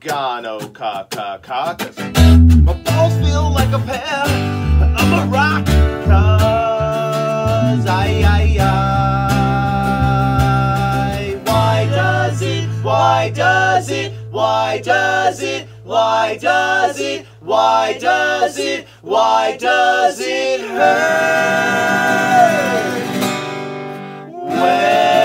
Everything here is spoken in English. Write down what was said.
gone, oh cause my balls feel like a pair of a rock, cause why does it, why does it, why does it, why does it, why does it, why does it hurt? When